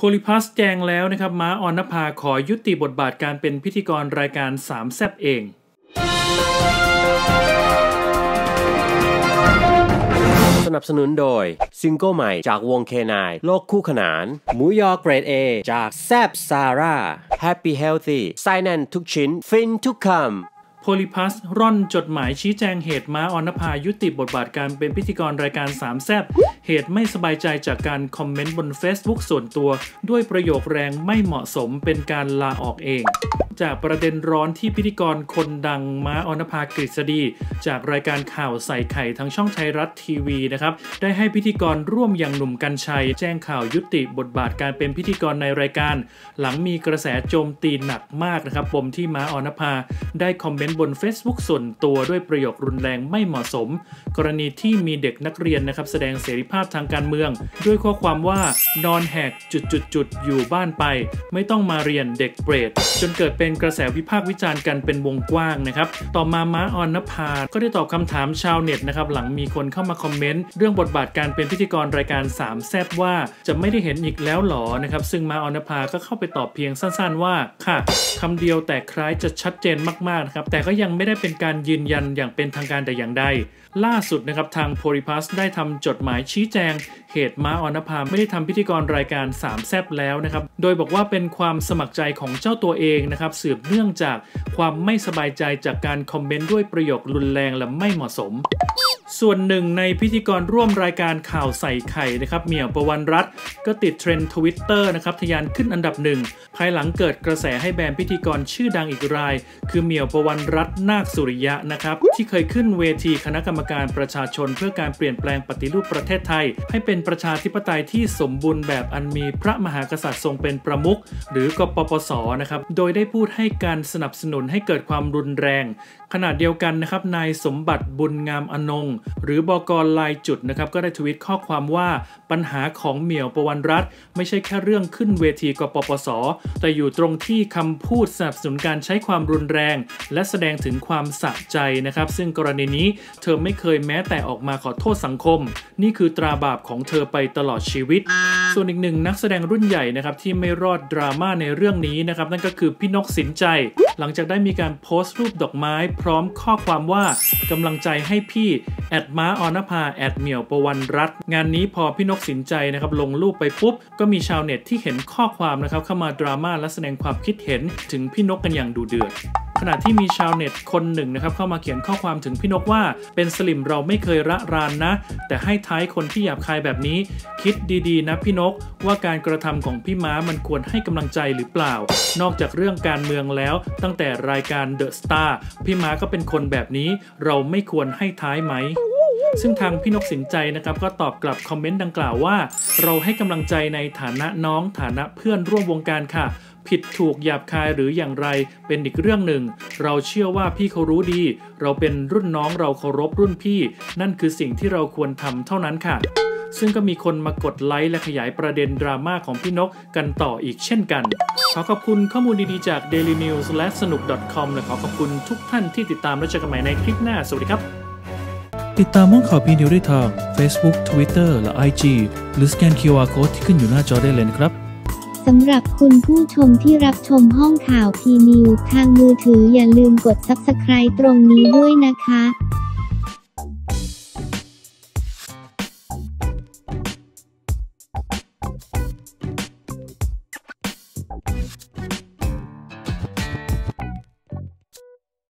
ลิพัสแจ้งแล้วนะครับม้าออนนภาขอยุติบทบาทการเป็นพิธีกรรายการสามแซ่บเองสนับสนุนโดยซิงเกิลใหม่จากวง K9 โลกคู่ขนานหมูยอเกรด A จากแซบซาร่า Happy Healthy ไส้แน่นทุกชิ้นฟินทุกคำโพลิพัสร่อนจดหมายชี้แจงเหตุม้าออนนภายุติบทบาทการเป็นพิธีกรรายการสามแซ่บเหตุไม่สบายใจจากการคอมเมนต์บน Facebook ส่วนตัวด้วยประโยคแรงไม่เหมาะสมเป็นการลาออกเองจากประเด็นร้อนที่พิธีกรคนดังม้าออนนภากฤษฎีจากรายการข่าวใส่ไข่ทางช่องไทยรัฐทีวีนะครับได้ให้พิธีกรร่วมอย่างหนุ่มกรรชัยแจ้งข่าวยุติบทบาทการเป็นพิธีกรในรายการหลังมีกระแสโจมตีหนักมากนะครับปมที่ม้าออนนภาได้คอมเมนต์บน Facebook ส่วนตัวด้วยประโยครุนแรงไม่เหมาะสมกรณีที่มีเด็กนักเรียนนะครับแสดงเสรีภาพทางการเมืองด้วยข้อความว่านอนแหกจุดอยู่บ้านไปไม่ต้องมาเรียนเด็กเปรตจนเกิดเป็นกระแสวิพากษ์วิจารณ์กันเป็นวงกว้างนะครับต่อมาม้าออนนภาก็ได้ตอบคำถามชาวเน็ตนะครับหลังมีคนเข้ามาคอมเมนต์เรื่องบทบาทการเป็นพิธีกรรายการสามแซ่บว่าจะไม่ได้เห็นอีกแล้วหรอนะครับซึ่งม้าออนนภาก็เข้าไปตอบเพียงสั้นๆว่าค่ะคำเดียวแต่คล้ายจะชัดเจนมากๆนะครับแต่ก็ยังไม่ได้เป็นการยืนยันอย่างเป็นทางการแต่อย่างใดล่าสุดนะครับทางโพลิพัสได้ทำจดหมายชี้แจงเหตุม้าออนนภาไม่ได้ทำพิธีกรรายการสามแซ่บแล้วนะครับโดยบอกว่าเป็นความสมัครใจของเจ้าตัวเองนะครับสืบเนื่องจากความไม่สบายใจจากการคอมเมนต์ด้วยประโยครุนแรงและไม่เหมาะสมส่วนหนึ่งในพิธีกรร่วมรายการข่าวใส่ไข่นะครับเหมี่ยวประวันรัตน์ก็ติดเทรนด์ Twitter นะครับทะยานขึ้นอันดับหนึ่งภายหลังเกิดกระแสให้แบนพิธีกรชื่อดังอีกรายคือเหมี่ยวประวันรัตน์นาคสุริยะนะครับที่เคยขึ้นเวทีคณะกรรมการประชาชนเพื่อการเปลี่ยนแปลงปฏิรูปประเทศไทยให้เป็นประชาธิปไตยที่สมบูรณ์แบบอันมีพระมหากษัตริย์ทรงเป็นประมุขหรือกปปส.นะครับโดยได้พูดให้การสนับสนุนให้เกิดความรุนแรงขณะเดียวกันนะครับนายสมบัติบุญงามอนงค์หรือบก.ลายจุดนะครับก็ได้ทวีตข้อความว่าปัญหาของเหมี่ยวประวันรัตน์ไม่ใช่แค่เรื่องขึ้นเวทีกปปส.แต่อยู่ตรงที่คำพูดสนับสนุนการใช้ความรุนแรงและแสดงถึงความสะใจนะครับซึ่งกรณีนี้เธอไม่เคยแม้แต่ออกมาขอโทษสังคมนี่คือตราบาปของเธอไปตลอดชีวิตส่วนอีกหนึ่งนักแสดงรุ่นใหญ่นะครับที่ไม่รอดดราม่าในเรื่องนี้นะครับนั่นก็คือพี่นกสินใจหลังจากได้มีการโพสต์รูปดอกไม้พร้อมข้อความว่ากำลังใจให้พี่ม้าออนนภาเหมี่ยวประวันรัตน์งานนี้พอพี่นกสินใจนะครับลงรูปไปปุ๊บก็มีชาวเน็ตที่เห็นข้อความนะครับเข้ามาดราม่าและแสดงความคิดเห็นถึงพี่นกกันอย่างดุเดือดขณะที่มีชาวเน็ตคนหนึ่งนะครับเข้ามาเขียนข้อความถึงพี่นกว่าเป็นสลิมเราไม่เคยระรานนะแต่ให้ท้ายคนที่หยาบคายแบบนี้คิดดีๆนะพี่นกว่าการกระทำของพี่ม้ามันควรให้กำลังใจหรือเปล่านอกจากเรื่องการเมืองแล้วตั้งแต่รายการเดอะสตาร์พี่ม้าก็เป็นคนแบบนี้เราไม่ควรให้ท้ายไหมซึ่งทางพี่นกสินใจนะครับก็ตอบกลับคอมเมนต์ดังกล่าวว่าเราให้กำลังใจในฐานะน้องฐานะเพื่อนร่วมวงการค่ะผิดถูกหยาบคายหรืออย่างไรเป็นอีกเรื่องหนึ่งเราเชื่อว่าพี่เขารู้ดีเราเป็นรุ่นน้องเราเคารพรุ่นพี่นั่นคือสิ่งที่เราควรทำเท่านั้นค่ะซึ่งก็มีคนมากดไลค์และขยายประเด็นดราม่าของพี่นกกันต่ออีกเช่นกันขอขอบคุณข้อมูลดีๆจาก Daily News และสนุก .com และขอขอบคุณทุกท่านที่ติดตามและเจอกันใหม่ในคลิปหน้าสวัสดีครับติดตามม่วงข่าวพีนิวได้ทาง Facebook Twitter และ IG หรือสแกน QR Code ที่ขึ้นอยู่หน้าจอได้เลยนะครับสำหรับคุณผู้ชมที่รับชมห้องข่าวพีนิวทางมือถืออย่าลืมกด Subscribe ตรงนี้ด้วยนะคะ